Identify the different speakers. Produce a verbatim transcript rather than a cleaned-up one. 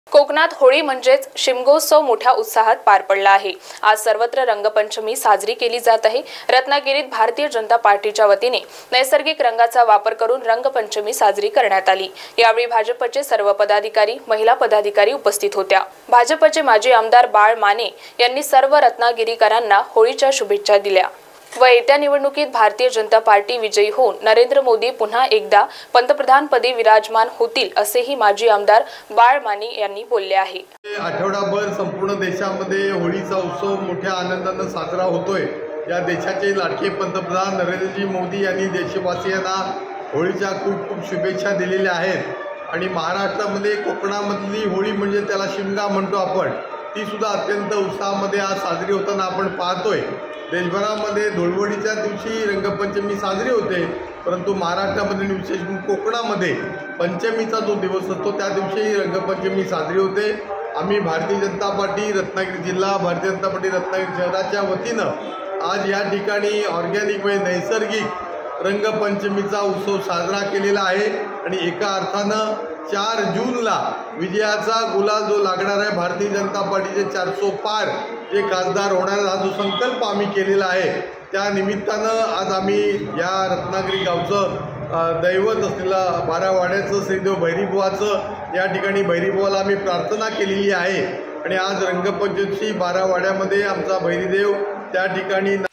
Speaker 1: कोकणात होळी म्हणजेच शिमगोत्सव मोठ्या उत्साहात पार पडला आहे। आज सर्वत्र रंगपंचमी साजरी केली जात आहे। रत्नागिरीत भारतीय जनता पार्टीच्या वतीने नैसर्गिक रंगाचा वापर करून रंगपंचमी साजरी करण्यात आली। यावेळी भाजपचे सर्व पदाधिकारी, महिला पदाधिकारी उपस्थित होत्या। भाजपचे माजी आमदार बाळ माने यांनी सर्व रत्नागिरीकरांना होळीच्या शुभेच्छा दिल्या व येत्या निवडणुकीत भारतीय जनता पार्टी विजयी होऊन नरेंद्र मोदी पुन्हा एकदा पंतप्रधानपदी विराजमान होतील असेही माजी आमदार बाळ माने यांनी बोलले आहे।
Speaker 2: आठवडाभर संपूर्ण देशामध्ये होळीचा उत्सव मोठ्या आनंदाने साजरा होतोय। या देशाचे लाडके पंतप्रधान नरेंद्रजी मोदी यांनी देशवासियांना होळीच्या खूप खूप शुभेच्छा दिलेल्या आहेत आणि महाराष्ट्रामध्ये कोकणामधली होळी म्हणजे त्याला शिमगा म्हणतो आपण, ती सुद्धा अत्यंत उत्साहामध्ये आज साजरी होताना आपण पाहतोय। देशभरामध्ये धुळवडीच्या दिवशी रंगपंचमी साजरी होते, परंतु महाराष्ट्रामध्ये विशेष कोकणामध्ये पंचमीचा जो दिवस असतो त्या दिवशी रंगपंचमी साजरी होते। आम्ही भारतीय जनता पार्टी रत्नागिरी जिल्हा, भारतीय जनता पार्टी रत्नागिरी शहराच्या वतीनं आज या ठिकाणी ऑर्गॅनिक म्हणजे नैसर्गिक रंगपंचमीचा उत्सव साजरा केलेला आहे आणि एका अर्थानं चार जूनला विजयाचा गुलाल जो लागणार आहे, भारतीय जनता पार्टीचे चारसो पार जे खासदार होणार हा जो संकल्प आम्ही केलेला आहे, त्या निमित्तानं आज आम्ही या रत्नागिरी गावचं दैवत असलेलं बारावाड्याचं श्रीदेव भैरीबुवाचं या ठिकाणी भैरीबुवाला आम्ही प्रार्थना केलेली आहे आणि आज रंगपंचमी बारावाड्यामध्ये आमचा भैरीदेव त्या ठिकाणी